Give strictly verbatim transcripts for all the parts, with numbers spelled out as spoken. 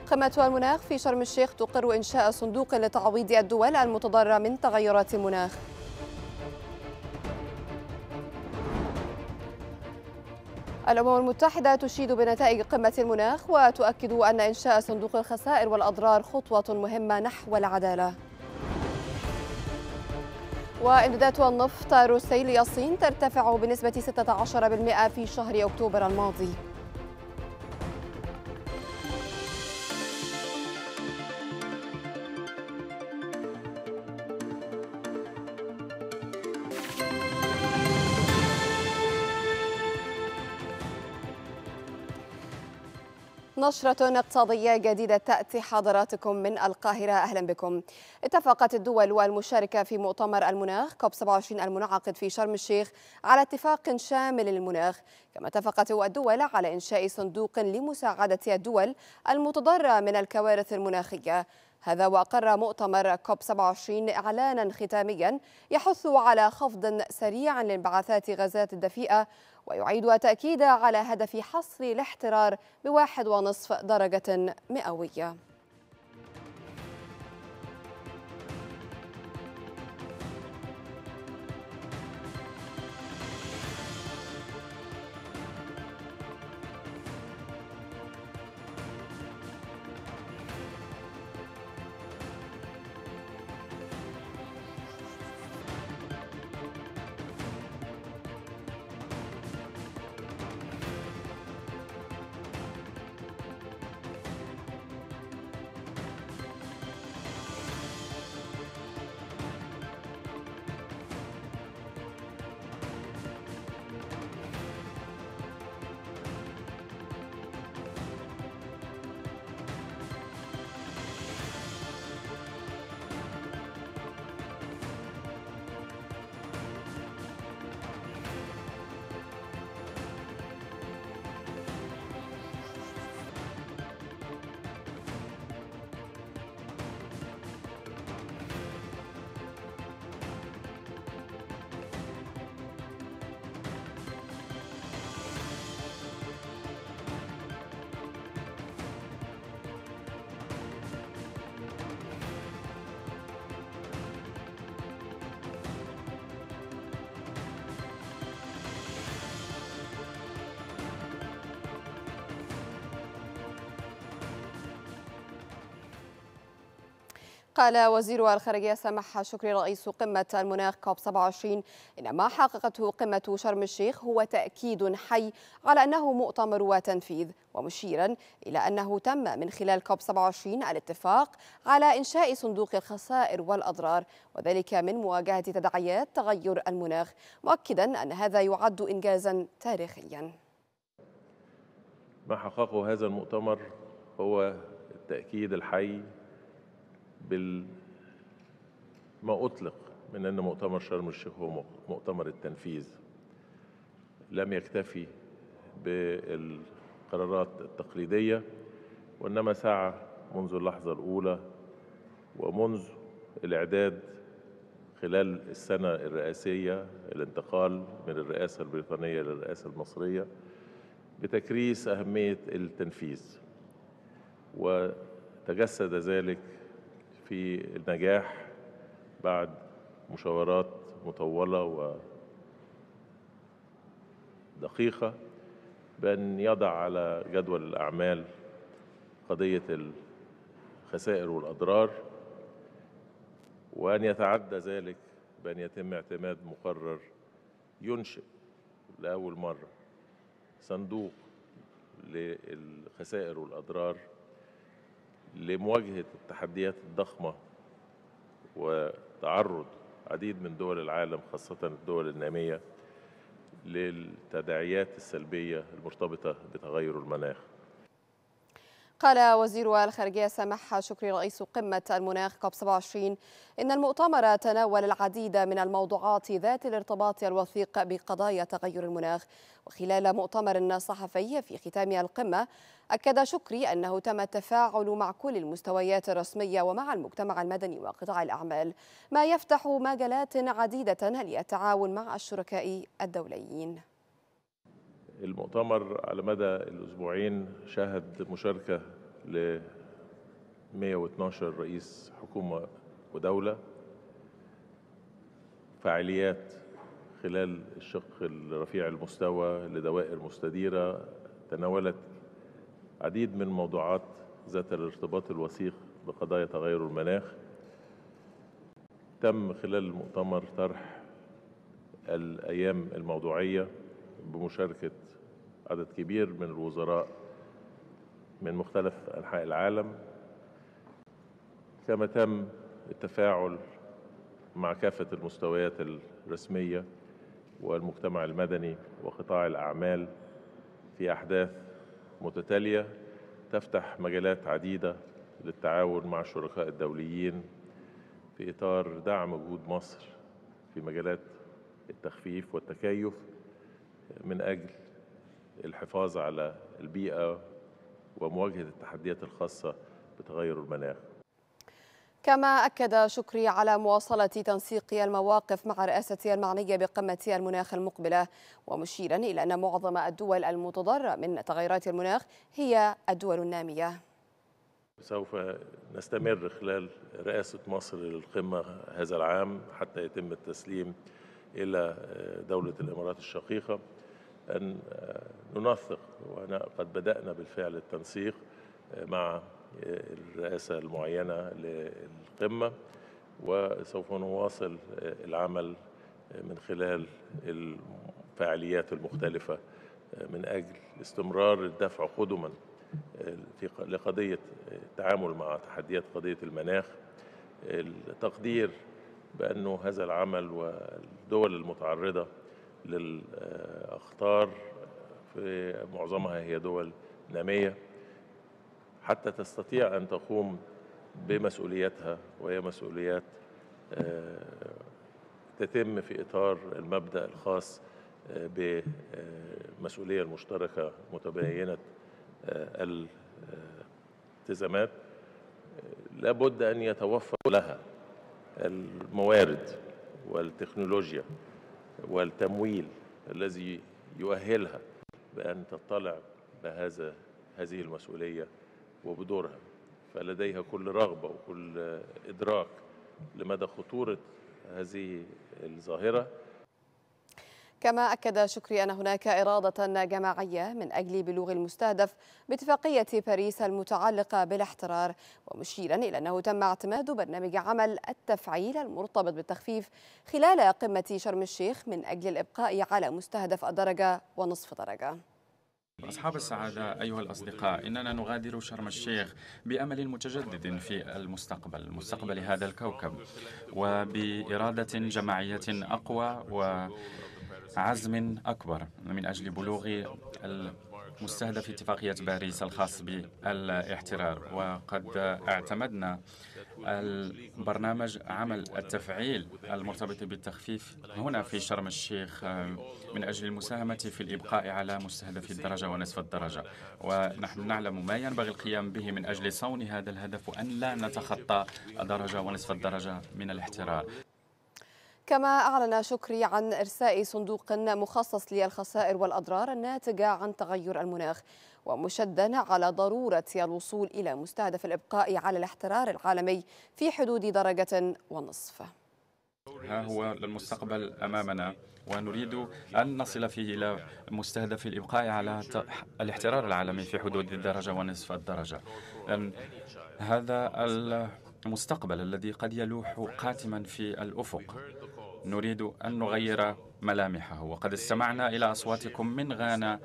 قمة المناخ في شرم الشيخ تقر إنشاء صندوق لتعويض الدول المتضررة من تغيرات المناخ. الأمم المتحدة تشيد بنتائج قمة المناخ وتؤكد أن إنشاء صندوق الخسائر والأضرار خطوة مهمة نحو العدالة. وإمدادات النفط الروسي للصين ترتفع بنسبة ستة عشر بالمئة في شهر أكتوبر الماضي. نشرة اقتصادية جديدة تأتي حضراتكم من القاهرة. أهلا بكم. اتفقت الدول المشاركة في مؤتمر المناخ كوب سبعة وعشرين المنعقد في شرم الشيخ على اتفاق شامل للمناخ، كما اتفقت الدول على إنشاء صندوق لمساعدة الدول المتضررة من الكوارث المناخية. هذا وأقر مؤتمر كوب سبعة وعشرين إعلانا ختاميا يحث على خفض سريع لانبعاثات غازات الدفيئة، ويعيد التأكيد على هدف حصر الاحترار بواحد ونصف درجة مئوية. قال وزير الخارجية سامح شكري رئيس قمة المناخ كوب سبعة وعشرين إن ما حققته قمة شرم الشيخ هو تأكيد حي على أنه مؤتمر وتنفيذ، ومشيرا إلى أنه تم من خلال كوب سبعة وعشرين الاتفاق على إنشاء صندوق الخسائر والأضرار، وذلك من مواجهة تداعيات تغير المناخ، مؤكدا أن هذا يعد إنجازا تاريخيا. ما حققه هذا المؤتمر هو التأكيد الحي بالما أطلق من أن مؤتمر شرم الشيخ هو مؤتمر التنفيذ. لم يكتفي بالقرارات التقليدية، وإنما سعى منذ اللحظة الأولى ومنذ الإعداد خلال السنة الرئاسية، الانتقال من الرئاسة البريطانية للرئاسة المصرية، بتكريس أهمية التنفيذ، وتجسد ذلك في النجاح بعد مشاورات مطولة ودقيقة بأن يضع على جدول الأعمال قضية الخسائر والأضرار، وأن يتعدى ذلك بأن يتم اعتماد مقرر ينشئ لأول مرة صندوق للخسائر والأضرار لمواجهة التحديات الضخمة وتعرض عديد من دول العالم خاصة الدول النامية للتداعيات السلبية المرتبطة بتغير المناخ. قال وزير الخارجية سامح شكري رئيس قمة المناخ كوب سبعة وعشرين إن المؤتمر تناول العديد من الموضوعات ذات الارتباط الوثيق بقضايا تغير المناخ. وخلال مؤتمر صحفي في ختام القمة أكد شكري أنه تم التفاعل مع كل المستويات الرسمية ومع المجتمع المدني وقطاع الأعمال، ما يفتح مجالات عديدة للتعاون مع الشركاء الدوليين. المؤتمر على مدى الأسبوعين شهد مشاركة مئة واثني عشر رئيس حكومة ودولة. فعاليات خلال الشق الرفيع المستوى لدوائر مستديرة تناولت عديد من موضوعات ذات الارتباط الوثيق بقضايا تغير المناخ. تم خلال المؤتمر طرح الأيام الموضوعية بمشاركة عدد كبير من الوزراء من مختلف أنحاء العالم، كما تم التفاعل مع كافة المستويات الرسمية والمجتمع المدني وقطاع الأعمال في أحداث متتالية تفتح مجالات عديدة للتعاون مع الشركاء الدوليين في إطار دعم جهود مصر في مجالات التخفيف والتكيف من أجل الحفاظ على البيئة ومواجهة التحديات الخاصة بتغير المناخ. كما أكد شكري على مواصلة تنسيق المواقف مع رئاسته المعنية بقمة المناخ المقبلة، ومشيرا إلى أن معظم الدول المتضررة من تغيرات المناخ هي الدول النامية. سوف نستمر خلال رئاسة مصر للقمة هذا العام حتى يتم التسليم إلى دولة الإمارات الشقيقة أن ننسق، وقد بدأنا بالفعل التنسيق مع الرئاسة المعينة للقمة، وسوف نواصل العمل من خلال الفعاليات المختلفة من أجل استمرار الدفع قدما لقضية التعامل مع تحديات قضية المناخ. التقدير بأنه هذا العمل والدول المتعرضة للأخطار في معظمها هي دول نامية حتى تستطيع أن تقوم بمسؤولياتها، وهي مسؤوليات تتم في إطار المبدأ الخاص بالمسؤولية المشتركة متباينة الالتزامات. لابد أن يتوفر لها الموارد والتكنولوجيا والتمويل الذي يؤهلها بأن تطلع بهذا هذه المسؤولية وبدورها، فلديها كل رغبة وكل إدراك لمدى خطورة هذه الظاهرة. كما أكد شكري أن هناك إرادة جماعية من أجل بلوغ المستهدف باتفاقية باريس المتعلقة بالاحترار، ومشيرا إلى أنه تم اعتماد برنامج عمل التفعيل المرتبط بالتخفيف خلال قمة شرم الشيخ من أجل الإبقاء على مستهدف الدرجة ونصف درجة. أصحاب السعادة أيها الأصدقاء، إننا نغادر شرم الشيخ بأمل متجدد في المستقبل، مستقبل هذا الكوكب، وبإرادة جماعية أقوى وعزم أكبر من أجل بلوغ مستهدف اتفاقية باريس الخاص بالاحترار. وقد اعتمدنا البرنامج عمل التفعيل المرتبط بالتخفيف هنا في شرم الشيخ من أجل المساهمة في الإبقاء على مستهدف الدرجة ونصف الدرجة، ونحن نعلم ما ينبغي القيام به من أجل صون هذا الهدف وأن لا نتخطى درجة ونصف الدرجة من الاحترار. كما أعلن شكري عن إرساء صندوق مخصص للخسائر والأضرار الناتجة عن تغير المناخ، ومشددا على ضرورة الوصول إلى مستهدف الإبقاء على الاحترار العالمي في حدود درجة ونصف. ها هو المستقبل أمامنا، ونريد أن نصل فيه إلى مستهدف الإبقاء على الاحترار العالمي في حدود الدرجة ونصف الدرجة. هذا المستقبل الذي قد يلوح قاتما في الأفق نريد أن نغير ملامحه، وقد استمعنا إلى أصواتكم من غانا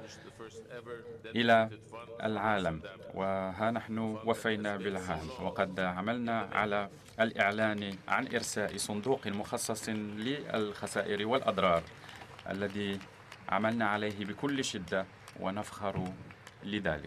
إلى العالم، وها نحن وفينا بالعهد، وقد عملنا على الإعلان عن إرساء صندوق مخصص للخسائر والأضرار الذي عملنا عليه بكل شدة ونفخر لذلك.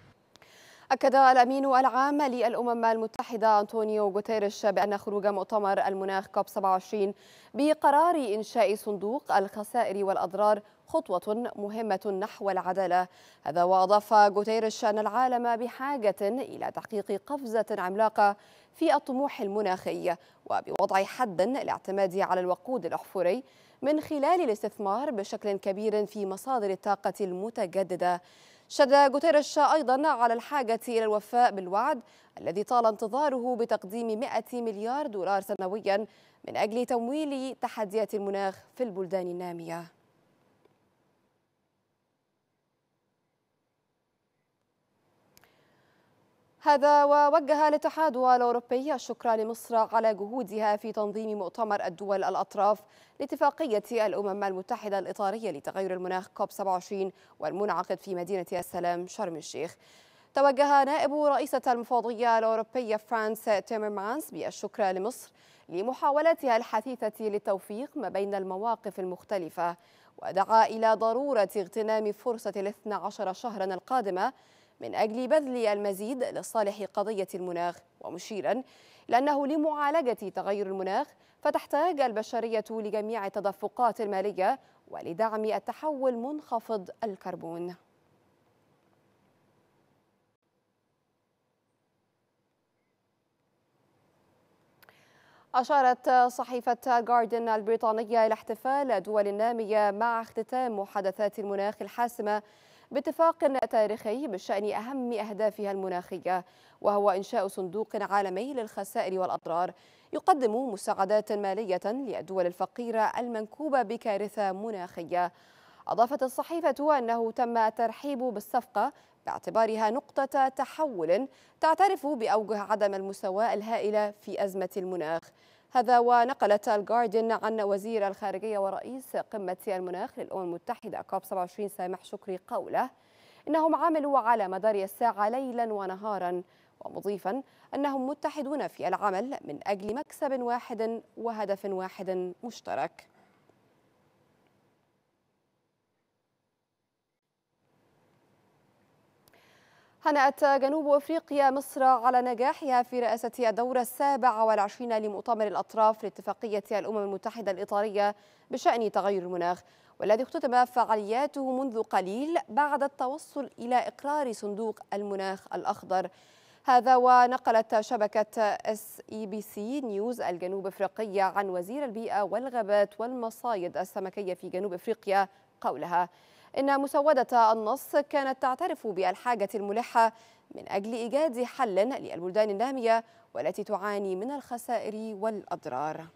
أكد الأمين العام للأمم المتحدة أنطونيو غوتيريش بأن خروج مؤتمر المناخ كوب سبعة وعشرين بقرار إنشاء صندوق الخسائر والأضرار خطوة مهمة نحو العدالة. هذا وأضاف غوتيريش أن العالم بحاجة إلى تحقيق قفزة عملاقة في الطموح المناخي وبوضع حد للاعتماد على الوقود الأحفوري من خلال الاستثمار بشكل كبير في مصادر الطاقة المتجددة. شدد غوتيريش أيضا على الحاجة إلى الوفاء بالوعد الذي طال انتظاره بتقديم مئة مليار دولار سنويا من أجل تمويل تحديات المناخ في البلدان النامية. هذا ووجه الاتحاد الأوروبي الشكر لمصر على جهودها في تنظيم مؤتمر الدول الأطراف لاتفاقية الأمم المتحدة الإطارية لتغير المناخ كوب سبعة وعشرين والمنعقد في مدينة السلام شرم الشيخ. توجه نائب رئيسة المفوضية الأوروبية فرانس تيمرمانس بالشكر لمصر لمحاولاتها الحثيثة للتوفيق ما بين المواقف المختلفة، ودعا إلى ضرورة اغتنام فرصة الاثنى عشر شهرا القادمة من أجل بذل المزيد لصالح قضية المناخ، ومشيرا إلى أنه لمعالجة تغير المناخ فتحتاج البشرية لجميع التدفقات المالية ولدعم التحول منخفض الكربون. أشارت صحيفة جاردن البريطانية إلى احتفال الدول النامية مع اختتام محادثات المناخ الحاسمة باتفاق تاريخي بشأن أهم أهدافها المناخية، وهو إنشاء صندوق عالمي للخسائر والأضرار يقدم مساعدات مالية للدول الفقيرة المنكوبة بكارثة مناخية. أضافت الصحيفة أنه تم الترحيب بالصفقة باعتبارها نقطة تحول تعترف بأوجه عدم المساواة الهائلة في أزمة المناخ. هذا ونقلت الجاردن عن وزير الخارجية ورئيس قمة المناخ للأمم المتحدة كوب سبعة وعشرين سامح شكري قوله إنهم عملوا على مدار الساعة ليلا ونهارا، ومضيفا أنهم متحدون في العمل من أجل مكسب واحد وهدف واحد مشترك. هنأت جنوب أفريقيا مصر على نجاحها في رئاسة الدورة السابع والعشرين لمؤتمر الأطراف لاتفاقية الأمم المتحدة الإطارية بشأن تغير المناخ، والذي اختتم فعالياته منذ قليل بعد التوصل إلى إقرار صندوق المناخ الأخضر. هذا ونقلت شبكة اس اي بي سي نيوز الجنوب أفريقية عن وزير البيئة والغابات والمصايد السمكية في جنوب أفريقيا قولها إن مسودة النص كانت تعترف بالحاجة الملحة من أجل إيجاد حل للبلدان النامية والتي تعاني من الخسائر والأضرار.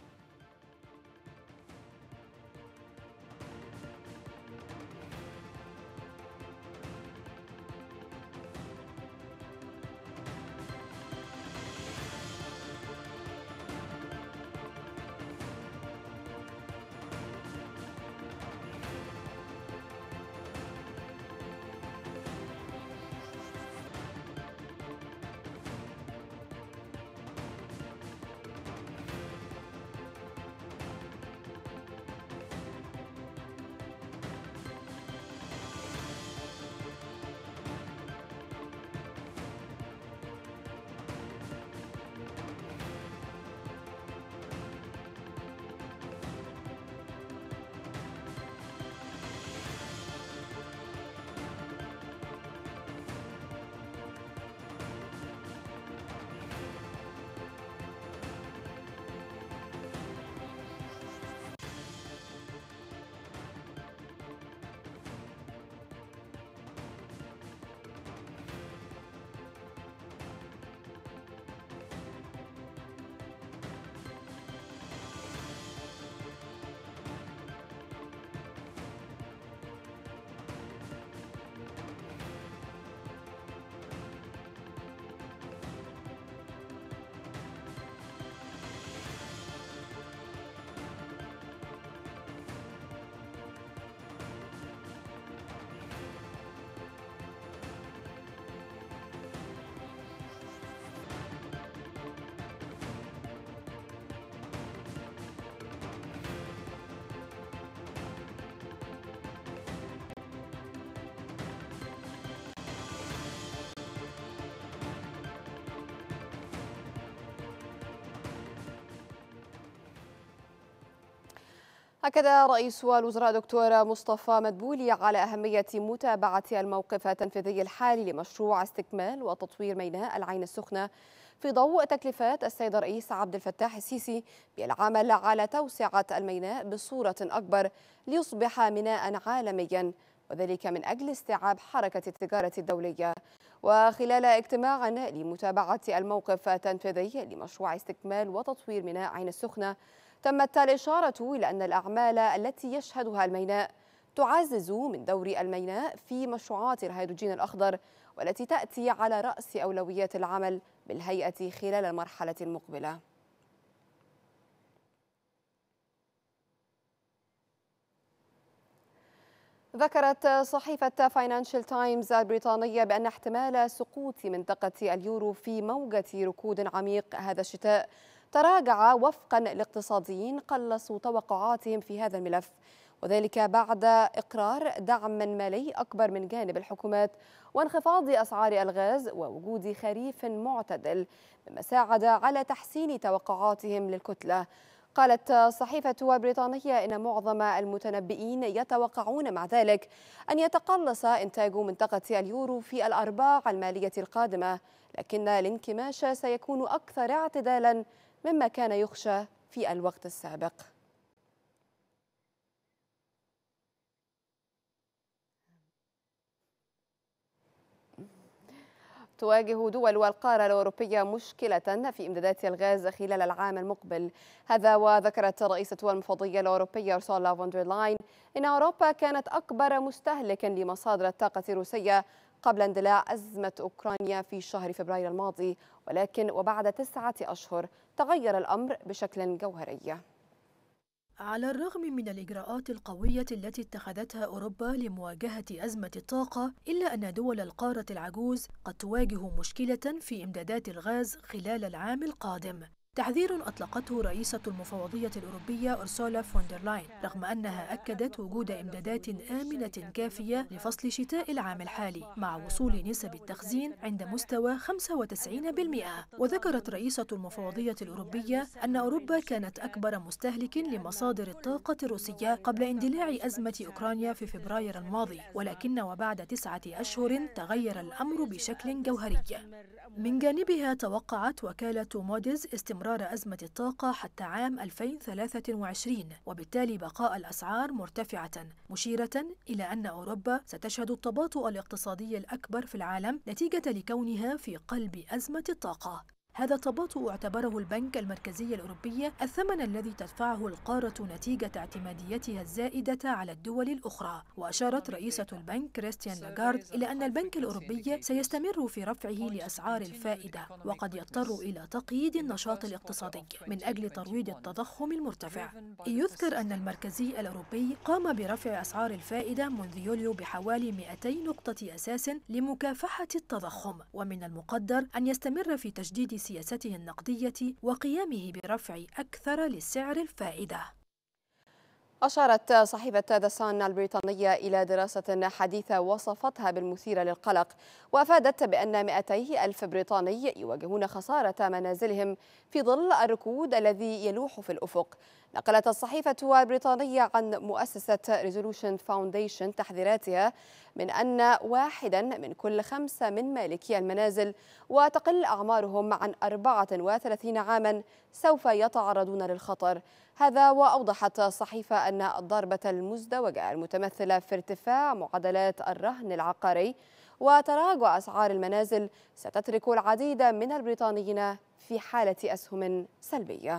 أكد رئيس الوزراء دكتور مصطفى مدبولي على أهمية متابعة الموقف التنفيذي الحالي لمشروع استكمال وتطوير ميناء العين السخنة في ضوء تكليفات السيد الرئيس عبد الفتاح السيسي بالعمل على توسعة الميناء بصورة أكبر ليصبح ميناء عالميا وذلك من أجل استيعاب حركة التجارة الدولية. وخلال اجتماع لمتابعة الموقف التنفيذي لمشروع استكمال وتطوير ميناء عين السخنة، تمت الإشارة إلى أن الأعمال التي يشهدها الميناء تعزز من دور الميناء في مشروعات الهيدروجين الأخضر، والتي تأتي على رأس أولويات العمل بالهيئة خلال المرحلة المقبلة. ذكرت صحيفة فاينانشال تايمز البريطانية بأن احتمال سقوط منطقة اليورو في موجة ركود عميق هذا الشتاء تراجع وفقا لاقتصاديين قلصوا توقعاتهم في هذا الملف، وذلك بعد إقرار دعم مالي أكبر من جانب الحكومات وانخفاض أسعار الغاز ووجود خريف معتدل، مما ساعد على تحسين توقعاتهم للكتلة. قالت الصحيفة البريطانية إن معظم المتنبئين يتوقعون مع ذلك أن يتقلص إنتاج منطقة اليورو في الأرباع المالية القادمة، لكن الانكماش سيكون أكثر اعتدالا مما كان يخشى في الوقت السابق. تواجه دول القارة الأوروبية مشكلة في إمدادات الغاز خلال العام المقبل. هذا وذكرت رئيسة المفوضية الأوروبية أرسولا فون دير لاين إن أوروبا كانت أكبر مستهلك لمصادر الطاقة الروسية قبل اندلاع أزمة أوكرانيا في شهر فبراير الماضي، ولكن وبعد تسعة أشهر تغير الأمر بشكل جوهري. على الرغم من الإجراءات القوية التي اتخذتها أوروبا لمواجهة أزمة الطاقة، إلا أن دول القارة العجوز قد تواجه مشكلة في إمدادات الغاز خلال العام القادم. تحذير أطلقته رئيسة المفوضية الأوروبية أرسولا فون دير لاين، رغم أنها أكدت وجود إمدادات آمنة كافية لفصل شتاء العام الحالي مع وصول نسب التخزين عند مستوى خمسة وتسعين بالمئة. وذكرت رئيسة المفوضية الأوروبية أن أوروبا كانت أكبر مستهلك لمصادر الطاقة الروسية قبل اندلاع أزمة أوكرانيا في فبراير الماضي، ولكن وبعد تسعة أشهر تغير الأمر بشكل جوهري. من جانبها توقعت وكالة موديز استمرار أزمة الطاقة حتى عام ألفين وثلاثة وعشرين، وبالتالي بقاء الأسعار مرتفعة، مشيرة إلى أن أوروبا ستشهد التباطؤ الاقتصادي الأكبر في العالم نتيجة لكونها في قلب أزمة الطاقة. هذا التباطؤ اعتبره البنك المركزي الأوروبي الثمن الذي تدفعه القارة نتيجة اعتماديتها الزائدة على الدول الأخرى. وأشارت رئيسة البنك كريستيان لاغارد إلى أن البنك الأوروبي سيستمر في رفعه لأسعار الفائدة، وقد يضطر إلى تقييد النشاط الاقتصادي من أجل ترويض التضخم المرتفع. يذكر أن المركزي الأوروبي قام برفع أسعار الفائدة منذ يوليو بحوالي مئتي نقطة أساس لمكافحة التضخم، ومن المقدر أن يستمر في تجديد سياسته النقدية وقيامه برفع أكثر لسعر الفائدة. أشارت صحيفة ذا صن البريطانية إلى دراسة حديثة وصفتها بالمثيرة للقلق، وأفادت بأن مئتي ألف بريطاني يواجهون خسارة منازلهم في ظل الركود الذي يلوح في الأفق. نقلت الصحيفة البريطانية عن مؤسسة ريزولوشن فاونديشن تحذيراتها من أن واحدا من كل خمسة من مالكي المنازل وتقل أعمارهم عن أربعة وثلاثين عاما سوف يتعرضون للخطر. هذا وأوضحت الصحيفة أن الضربة المزدوجة المتمثلة في ارتفاع معدلات الرهن العقاري وتراجع أسعار المنازل ستترك العديد من البريطانيين في حالة أسهم سلبية.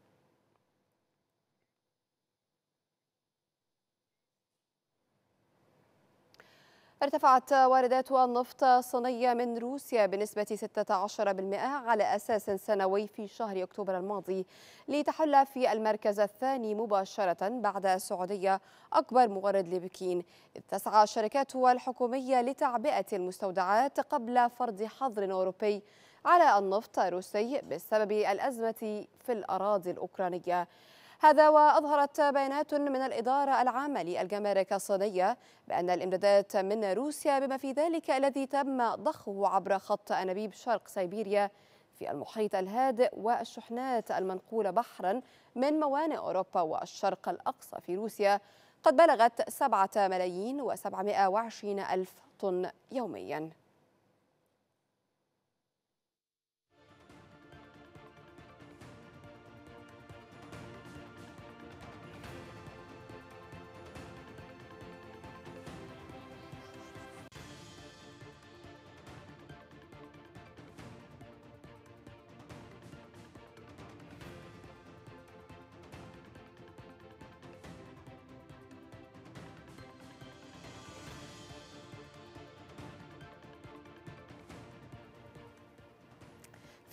ارتفعت واردات النفط الصينية من روسيا بنسبة ستة عشر بالمئة على أساس سنوي في شهر أكتوبر الماضي، لتحل في المركز الثاني مباشرة بعد السعودية أكبر مورد لبكين، إذ تسعى الشركات الحكومية لتعبئة المستودعات قبل فرض حظر أوروبي على النفط الروسي بسبب الأزمة في الأراضي الأوكرانية. هذا وأظهرت بيانات من الإدارة العامة للجمارك الصينية بأن الإمدادات من روسيا بما في ذلك الذي تم ضخه عبر خط أنابيب شرق سيبيريا في المحيط الهادئ والشحنات المنقولة بحرا من موانئ أوروبا والشرق الأقصى في روسيا قد بلغت سبعة ملايين وسبعمائة وعشرين ألف طن يوميا.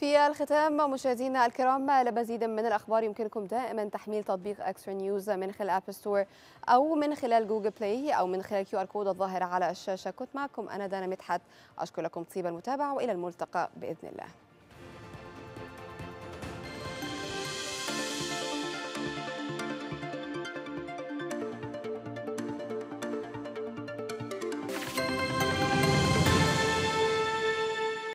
في الختام مشاهدينا الكرام، لمزيد من الأخبار يمكنكم دائما تحميل تطبيق اكسترا نيوز من خلال اب ستور أو من خلال جوجل بلاي أو من خلال كيو ار كود الظاهر على الشاشة. كنت معكم أنا دانا مدحت، أشكر لكم طيب المتابعة وإلى الملتقى بإذن الله.